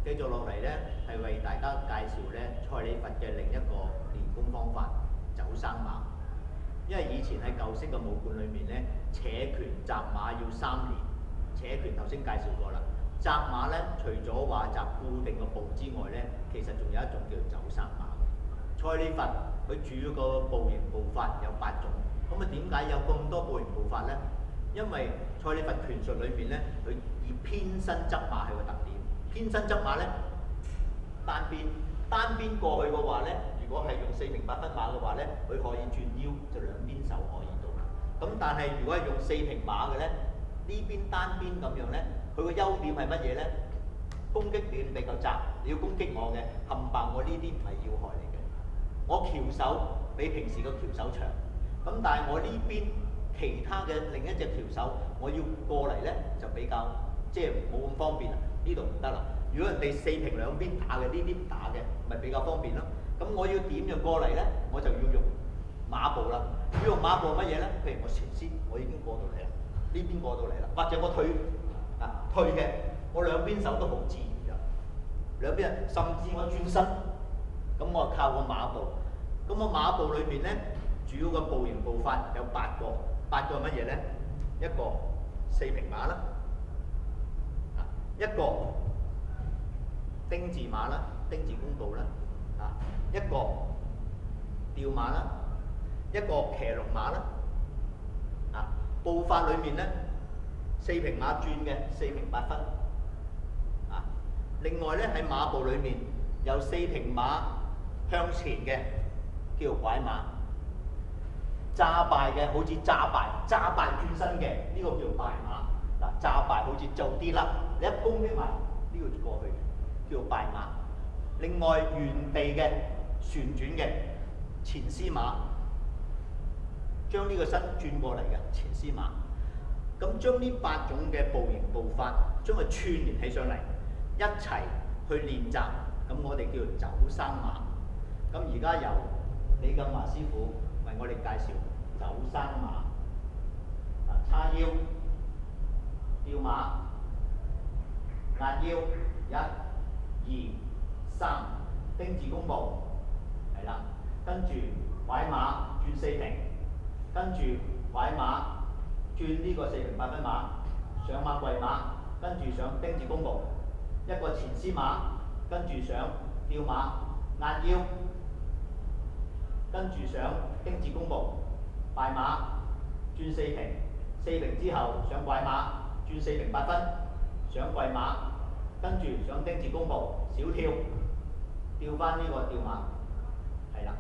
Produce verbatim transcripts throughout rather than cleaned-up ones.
繼續落嚟咧，係為大家介紹咧蔡李佛嘅另一個練功方法走生馬。因為以前喺舊式嘅武館裏面咧，扯拳扎馬要三連。扯拳頭先介紹過啦，扎馬咧除咗話扎固定嘅步之外咧，其實仲有一種叫做走生馬。蔡李佛佢主要個步型步法有八種，咁啊點解有咁多步型步法咧？因為蔡李佛拳術裏面咧，佢以偏身側馬係個特點。偏身側馬咧，單邊單邊過去嘅話咧，如果係用四平八分馬嘅話咧，佢可以轉腰，就兩邊手可以到啦。咁但係如果係用四平馬嘅咧，呢邊單邊咁樣咧，佢個優點係乜嘢咧？攻擊點比較窄，你要攻擊我嘅，冚唪我呢啲唔係要害嚟嘅。我翹手比平時個翹手長，咁但係我呢邊其他嘅另一隻翹手，我要過嚟咧就比較即係冇咁方便啦。呢度唔得啦。如果人哋四平兩邊打嘅，呢啲唔打嘅，咪比較方便咯。咁我要點就過嚟咧，我就要用馬步啦。要用馬步乜嘢咧？譬如我前先，我已經過到嚟啦，呢邊過到嚟啦，或者我退啊退嘅，我兩邊手都好自然嘅，兩邊甚至我轉身，咁我靠個馬步。咁我馬步裏邊咧，主要嘅步型步法有八個，八個係乜嘢咧？一個四平馬啦。一個丁字馬啦，丁字弓步啦，啊，一個吊馬啦，一個騎龍馬啦，啊，步法裏面咧，四平馬轉嘅四平八分，啊，另外咧喺馬步裏面有四平馬向前嘅叫做拐馬，揸敗嘅好似揸敗揸敗轉身嘅呢、這個叫敗馬。嗱，揸敗好似就啲啦，你一攻擊埋呢個過去叫做敗馬。另外原地嘅旋轉嘅前司馬，將呢個身轉過嚟嘅前司馬。咁將呢八種嘅步型步法，將佢串連起上嚟，一齊去練習。咁我哋叫做走生馬。咁而家由李錦華師傅為我哋介紹走生馬。啊，叉腰。吊馬、壓腰，一、二、三，丁字弓步，係啦。跟住拐馬轉四平，跟住拐馬轉呢個四平八分馬，上馬跪馬，跟住上丁字弓步，一個前司馬，跟住上吊馬、壓腰，跟住上丁字弓步，敗馬轉四平，四平之後上拐馬。轉四平八分，上跪馬，跟住上丁字弓步，小跳，跳翻呢個吊馬，係啦。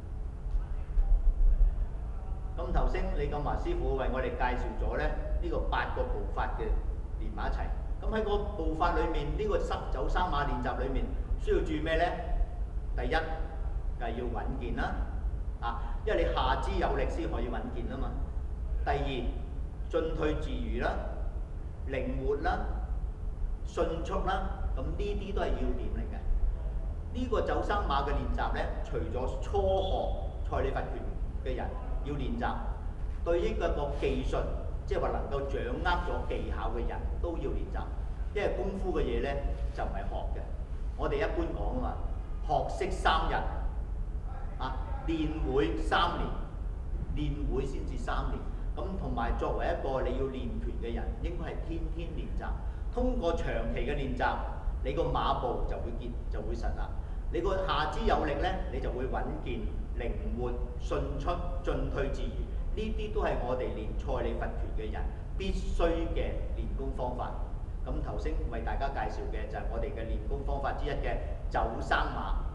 咁頭先李錦華師傅為我哋介紹咗咧呢個八個步法嘅連埋一齊。咁喺個步法裏面，呢、這個走生馬練習裏面需要注意咩咧？第一就係、是、要穩健啦，啊，因為你下肢有力先可以穩健啊嘛。第二進退自如啦。靈活啦、迅速啦，咁呢啲都係要點嚟嘅。呢、這個走生馬嘅練習咧，除咗初學蔡李佛拳嘅人要練習，對於一個技術，即係話能夠掌握咗技巧嘅人都要練習。因為功夫嘅嘢咧就唔係學嘅，我哋一般講啊嘛，學識三日，啊練會三年，練會先至三年。咁同埋作為一個你要練拳嘅人，應該係天天練習。通過長期嘅練習，你個馬步就會結就會實啦。你個下肢有力咧，你就會穩健、靈活、迅速、進退自如。呢啲都係我哋練蔡李佛拳嘅人必須嘅練功方法。咁頭先為大家介紹嘅就係我哋嘅練功方法之一嘅走生馬。